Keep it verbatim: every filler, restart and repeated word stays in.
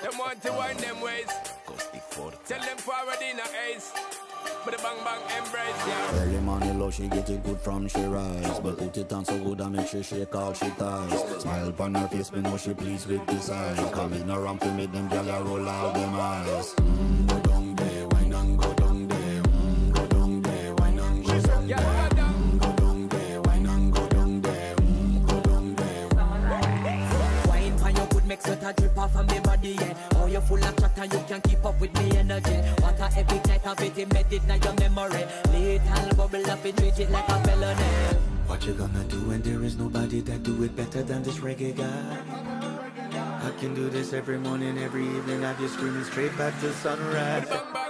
Them want to wind them ways. Tell them forward in a ace. But the bang bang embrace, yeah. Early money low, she get it good from she rise. But put it on so good and make she shake all she ties. Smile upon her face, me know she pleased with this eyes. Coming around to make them gyal roll out them eyes. Mm, go down there, wine and go down there. Mm, go down there, wine and go down there. Mm, go down there, wine and go down there. Mm, go down there. Wine for your good make sweat a drip off of me body, yeah. Oh, you're full of chatter, you can keep up with me energy. What a epic night of it, embedded in your memory. Little bubble up and treat it like a felony. What you gonna do when there is nobody that do it better than this reggae guy? I can do this every morning, every evening. Have you screaming straight back to sunrise.